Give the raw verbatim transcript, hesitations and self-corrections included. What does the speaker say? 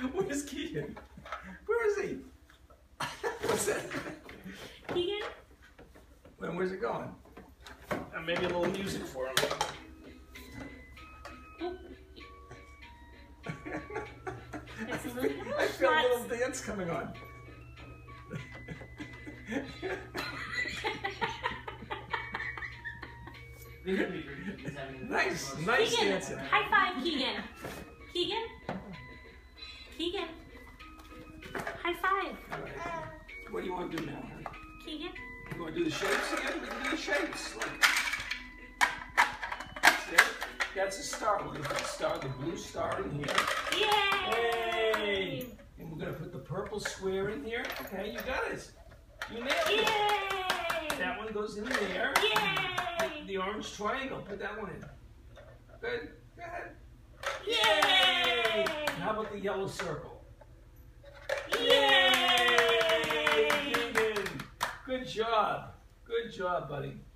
Where's Keegan? Where is he? What's that? Keegan? When, where's it going? Uh, maybe a little music for him. It's a little, I feel a little dance coming on. Nice, nice Keegan, dancing. high five, Keegan. Keegan? Keegan? High five. All right. What do you want to do now? Keegan? You want to do the shapes again? We can do the shapes. Like, that's it. That's a star. We're going to put the star, the blue star in here. Yay! Yay! And we're going to put the purple square in here. Okay, you got it. You nailed it. Yay! That one goes in there. Yay! The orange triangle, put that one in. Good. Go ahead. Yay! And how about the yellow circle? Yay! Keegan. Good job. Good job, buddy.